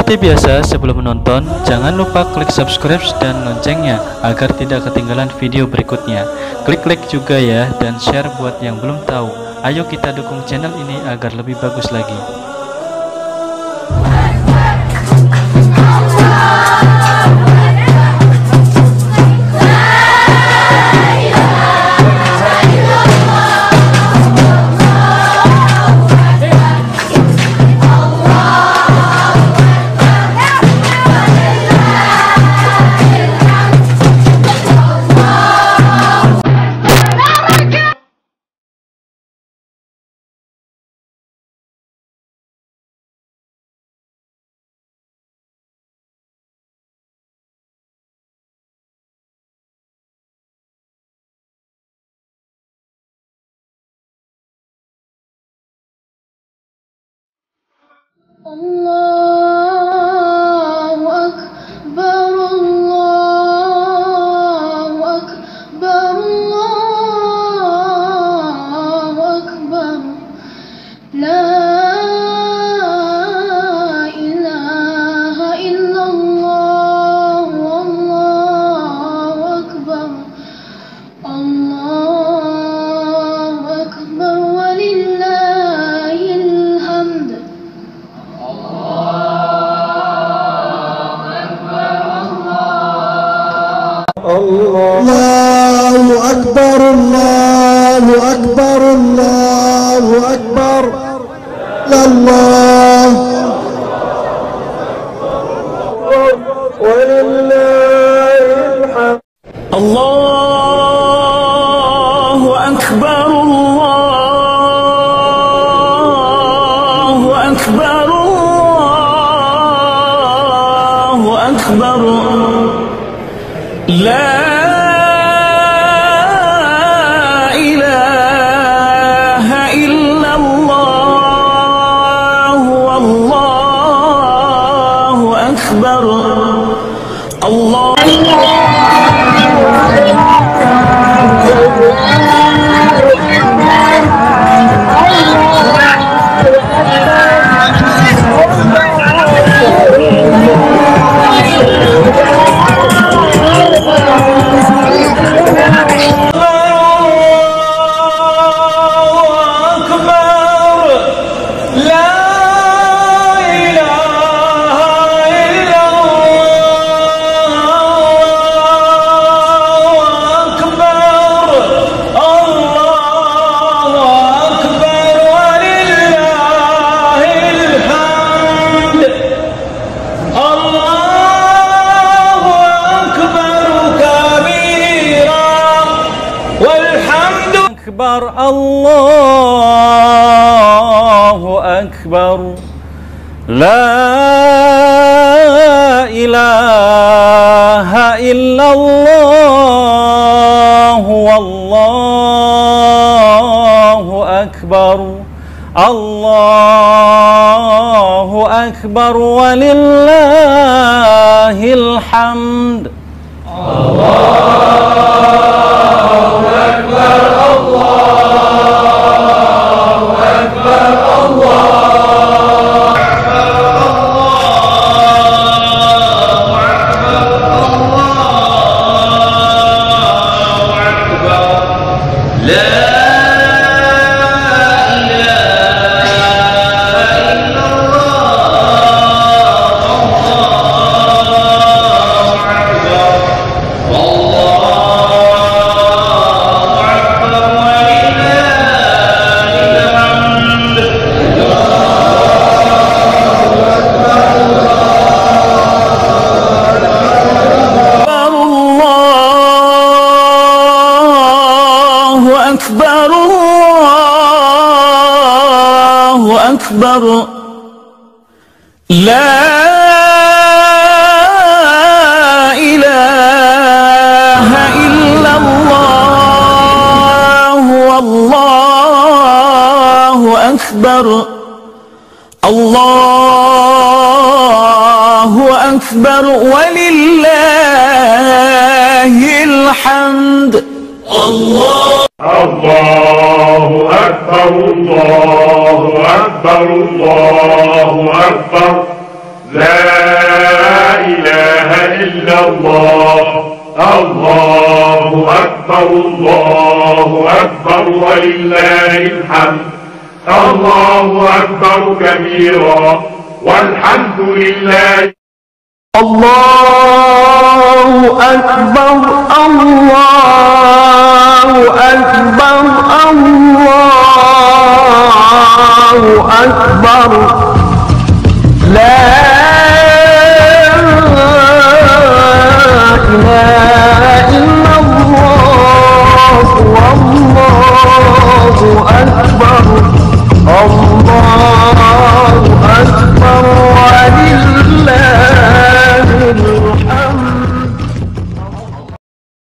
Seperti biasa, sebelum menonton, jangan lupa klik subscribe dan loncengnya agar tidak ketinggalan video berikutnya. Klik-klik juga ya, dan share buat yang belum tahu. Ayo kita dukung channel ini agar lebih bagus lagi. Allahu Akbar, Allahu Akbar, Allahu Akbar. La ilaha illallah, Allahu Akbar, Allahu Akbar, walillahil hamd. Allahu Akbar, Allahu Akbar, Allahu Akbar, Allah walillahil hamd. Allahu Akbar, Allahu Akbar, Allahu Akbar. La ilaha illallah, wallahu akbar. Allah Akbar, Allahu Akbar. La ilaha illallah, wallahu akbar. Allahu akbar, walillahil hamd. Akbar, la ilaha illallah, wallahu akbar. Allahu akbar, walillahil hamd. Allah. Allahu Akbar, Allahu Akbar, Allahu Akbar. لا إله إلا الله الله أكبر الله أكبر ولله الحمد الله أكبر كبيرا والحمد لله الله أكبر الله أكبر الله أكبر لا إله